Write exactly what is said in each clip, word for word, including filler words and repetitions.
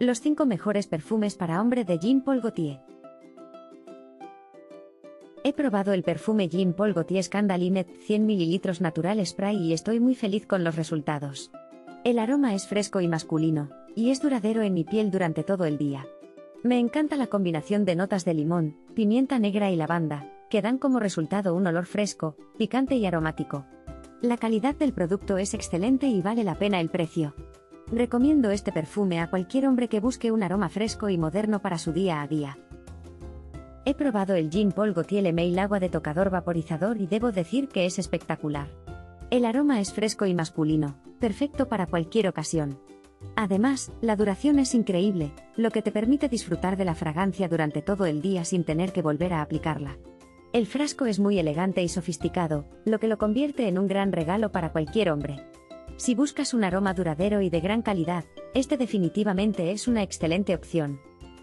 Los cinco mejores perfumes para hombre de Jean Paul Gaultier. He probado el perfume Jean Paul Gaultier Scandal Inet cien mililitros Natural Spray y estoy muy feliz con los resultados. El aroma es fresco y masculino, y es duradero en mi piel durante todo el día. Me encanta la combinación de notas de limón, pimienta negra y lavanda, que dan como resultado un olor fresco, picante y aromático. La calidad del producto es excelente y vale la pena el precio. Recomiendo este perfume a cualquier hombre que busque un aroma fresco y moderno para su día a día. He probado el Jean Paul Gaultier Le Mail Agua de Tocador Vaporizador y debo decir que es espectacular. El aroma es fresco y masculino, perfecto para cualquier ocasión. Además, la duración es increíble, lo que te permite disfrutar de la fragancia durante todo el día sin tener que volver a aplicarla. El frasco es muy elegante y sofisticado, lo que lo convierte en un gran regalo para cualquier hombre. Si buscas un aroma duradero y de gran calidad, este definitivamente es una excelente opción.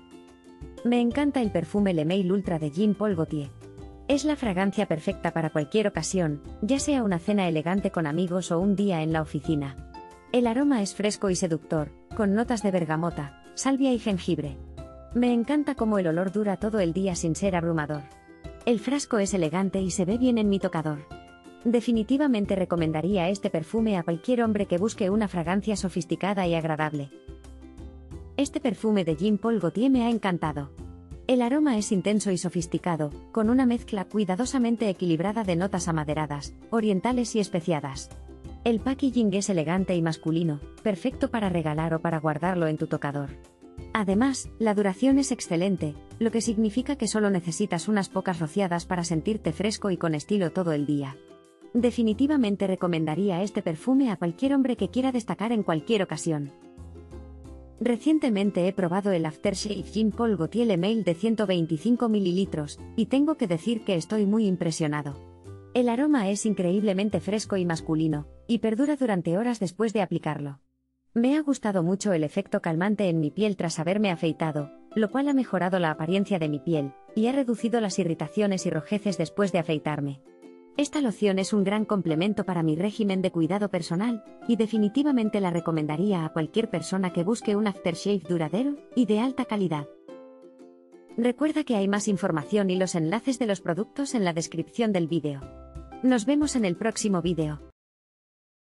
Me encanta el perfume Le Mail Ultra de Jean Paul Gaultier. Es la fragancia perfecta para cualquier ocasión, ya sea una cena elegante con amigos o un día en la oficina. El aroma es fresco y seductor, con notas de bergamota, salvia y jengibre. Me encanta cómo el olor dura todo el día sin ser abrumador. El frasco es elegante y se ve bien en mi tocador. Definitivamente recomendaría este perfume a cualquier hombre que busque una fragancia sofisticada y agradable. Este perfume de Jean Paul Gaultier me ha encantado. El aroma es intenso y sofisticado, con una mezcla cuidadosamente equilibrada de notas amaderadas, orientales y especiadas. El packaging es elegante y masculino, perfecto para regalar o para guardarlo en tu tocador. Además, la duración es excelente, lo que significa que solo necesitas unas pocas rociadas para sentirte fresco y con estilo todo el día. Definitivamente recomendaría este perfume a cualquier hombre que quiera destacar en cualquier ocasión. Recientemente he probado el Aftershave Jean Paul Gaultier Le Mail de ciento veinticinco mililitros, y tengo que decir que estoy muy impresionado. El aroma es increíblemente fresco y masculino, y perdura durante horas después de aplicarlo. Me ha gustado mucho el efecto calmante en mi piel tras haberme afeitado, lo cual ha mejorado la apariencia de mi piel, y ha reducido las irritaciones y rojeces después de afeitarme. Esta loción es un gran complemento para mi régimen de cuidado personal, y definitivamente la recomendaría a cualquier persona que busque un aftershave duradero y de alta calidad. Recuerda que hay más información y los enlaces de los productos en la descripción del vídeo. Nos vemos en el próximo vídeo.